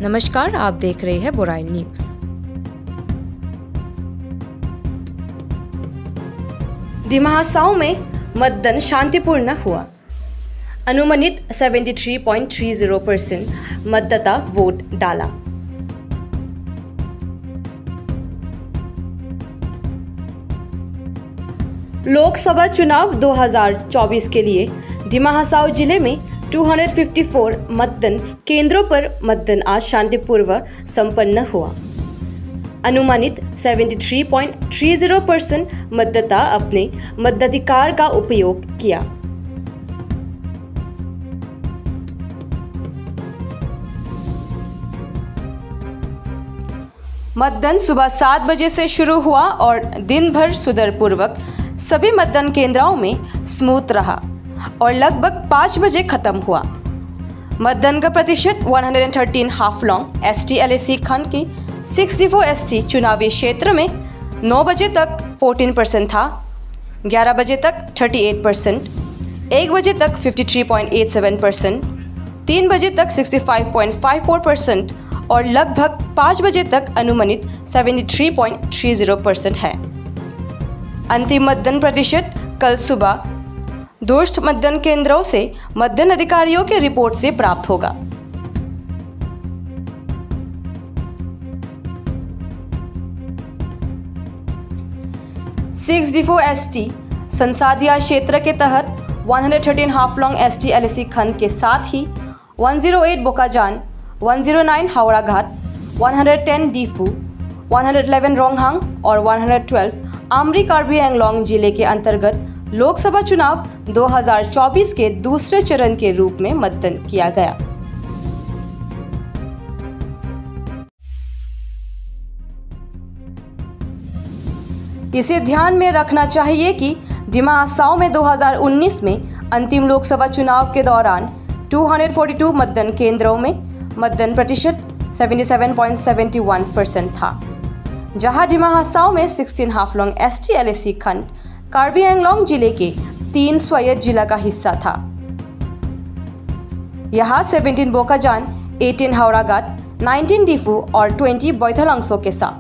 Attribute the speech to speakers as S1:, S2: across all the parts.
S1: नमस्कार, आप देख रहे हैं बुराइल न्यूज। डिमाहासाओ में मतदान शांतिपूर्ण हुआ। अनुमानित 73.30% मतदाता वोट डाला। लोकसभा चुनाव 2024 के लिए डिमाहासाओ जिले में 254 मतदान केंद्रों पर मतदान आज शांतिपूर्वक संपन्न हुआ। अनुमानित 73.30% मतदाता अपने मताधिकार का उपयोग किया। मतदान सुबह 7 बजे से शुरू हुआ और दिन भर सुचारुपूर्वक सभी मतदान केंद्रों में स्मूथ रहा और लगभग 5 बजे खत्म हुआ। मतदान का प्रतिशत 113 हाफलोंग ST LAC खंड की 64 ST चुनावी क्षेत्र में 9 बजे तक 14% था, 11 बजे तक 38%, 1 बजे तक 53.87%, 3 बजे तक 65.54% और लगभग 5 बजे तक अनुमानित 73.30% है। अंतिम मतदान प्रतिशत कल सुबह दूरस्थ मतदान केंद्रों से मतदान अधिकारियों के रिपोर्ट से प्राप्त होगा। D4 ST संसदीय क्षेत्र के तहत 113 हाफलोंग ST LAC खंड के साथ ही 108 बोकाजान, 109 हावड़ा घाट, 110 डीफू, 111 रोंगहांग और 112 आमरी कार्बी एंगलोंग जिले के अंतर्गत लोकसभा चुनाव 2024 के दूसरे चरण के रूप में मतदान किया गया। इसे ध्यान में रखना चाहिए कि डिमाहासाओ में 2019 में अंतिम लोकसभा चुनाव के दौरान 242 मतदान केंद्रों में मतदान प्रतिशत 77.71% था, जहां डिमाहासाओ में 16 हाफलोंग ST LAC खंड कार्बी एंगलोंग जिले के 3 स्वायत्त जिला का हिस्सा था। यहाँ 17 बोकाजान, 18 हावड़ा घाट, 19 डीफू और 20 बोइथालांगसो के साथ।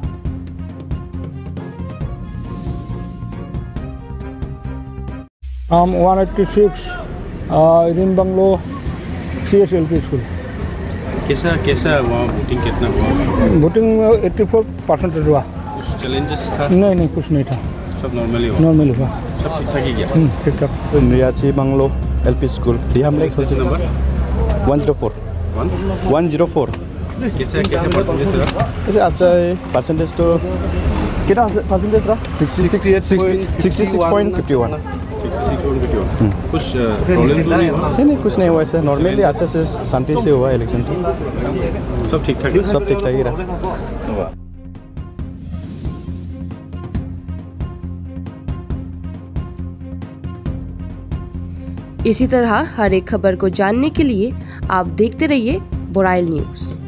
S2: हम 186 रिन बंगलो CS LP स्कूल।
S3: कैसा वहाँ वोटिंग कितना हुआ?
S2: वोटिंग 84% हुआ।
S3: कुछ चैलेंजेस था?
S2: नहीं, कुछ नहीं था।
S3: सब नॉर्मली हुआ?
S2: नॉर्मली हुआ।
S3: सब ठीक ठाक ही गया?
S2: ठीक ठाक।
S4: नियाची बंगलो LP स्कूल।
S3: नंबर
S4: 104। 104।
S3: कैसे परसेंटेज रहा?
S4: अच्छा परसेंटेज तो कितना परसेंटेज रहा? 66.51।
S3: कुछ प्रॉब्लम तो नहीं हुआ?
S4: नहीं, कुछ नहीं हुआ। ऐसे नॉर्मली अच्छा से शांति से हुआ इलेक्शन।
S3: सब ठीक ठाक
S4: ही रहा।
S1: इसी तरह हर एक खबर को जानने के लिए आप देखते रहिए बुराइल न्यूज।